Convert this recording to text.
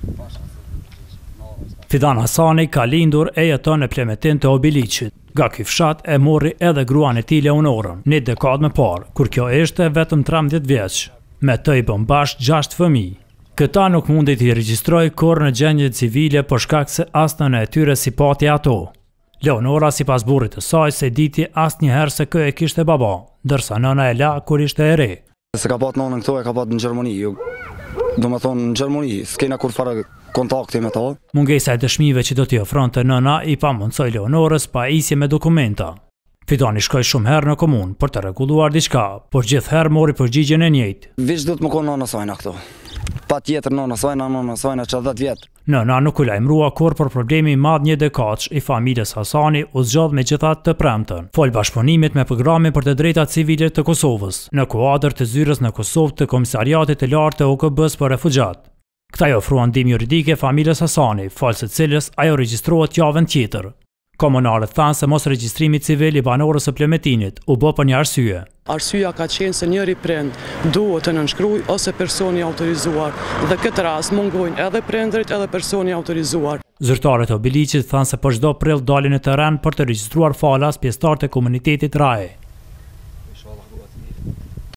Fidan Hasani ka lindur e jeton në Plemetin të Obiliqit. Nga ky fshat e morri edhe gruan e tij Leonorën, një dekadë më parë, kur kjo ishte vetëm 13 vjeç. Me të i bën bashkë 6 fëmijë. Këta nuk mundi t'i regjistroj kurrë në gjendje civile për shkak se asnjë e tyre si pati ato. Leonora sipas burrit të saj se diti asnjëherë se kë e kishte baba, ndërsa nëna e la kur ishte e re. Se ka pat nënën këto e ka pat në Gjermani, do me thonë në Gjermani, s'kena kur fare kontakti me ta. Mungesa e dëshmive që do t'i ofronte nëna i pamundsoi Leonorës pajisje me dokumenta. Fidani shkoi shumë herë në komunë për të rregulluar diçka, por gjithherë mori përgjigjen e njëjtë. Veç do të më konë nëna sajna këto. Pa tjetër nëna sajna që 10 vjetë. Nëna nuk u lajmërua kurrë për problemi i madh një dekadësh i familjes Hasani u zgjodh megjithatë të premten. Fol bashkëpunimit me programin për të drejtat civile të Kosovës, në kuadër të zyrës në Kosovë të Komisariatit të Lartë të OKB-s për refugjat. Këta i ofruan ndihmë juridike familjes Hasani, falës së cilës ajo regjistrohet javën tjetër. Komunarët thanë se mos regjistrimi civil i banorës së Plemetinit u bë për një arsye. Arsyeja ka qenë se njëri prind duhet të nënshkruaj ose personi autorizuar dhe këtë rast mungojnë edhe prindërit edhe personi autorizuar. Zyrtarët e Obiliqit thanë se për çdo prill dalin në terren për të regjistruar falas pjesëtar të komunitetit RAE.